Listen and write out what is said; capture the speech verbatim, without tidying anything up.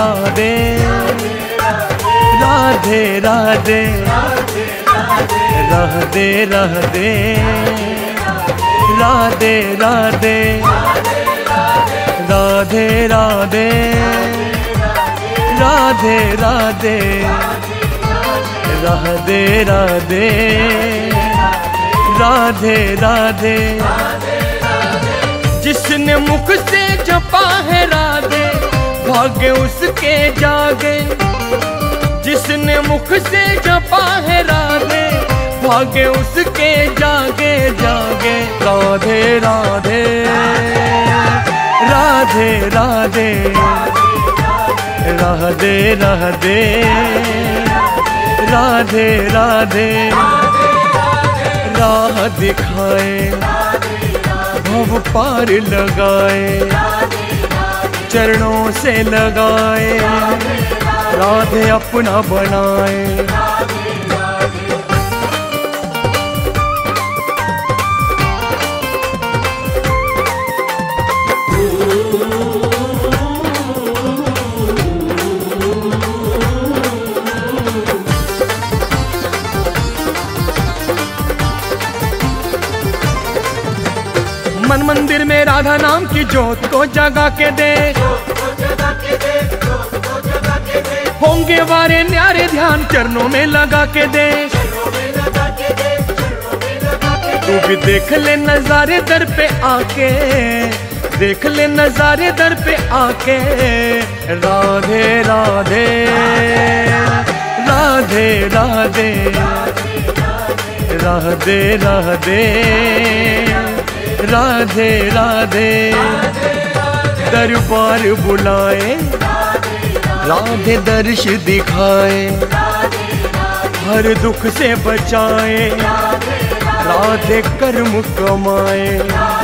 राधे राधे राधे राधे राधे राधे राधे राधे राधे राधे राधे राधे राधे राधे राधे। जिसने मुख से जपा है राधे भाग्य उसके जागे। जिसने मुख से जपा है राधे भाग्य उसके जागे जागे। राधे राधे राधे राधे राधे राधे राधे राधे। राह दिखाए भव पार लगाए चरणों से लगाए राधे अपना बनाए। मन मंदिर में राधा नाम की जोत को जगा के दे। होंगे वारे न्यारे ध्यान चरणों में लगा के दे। तू भी देख ले नजारे दर पे आके देख ले नजारे दर पे आके। राधे राधे राधे राधे राधे राधे राधे राधे। दरबार बुलाए राधे दर्श दिखाए हर दुख से बचाए राधे कर्म कमाए।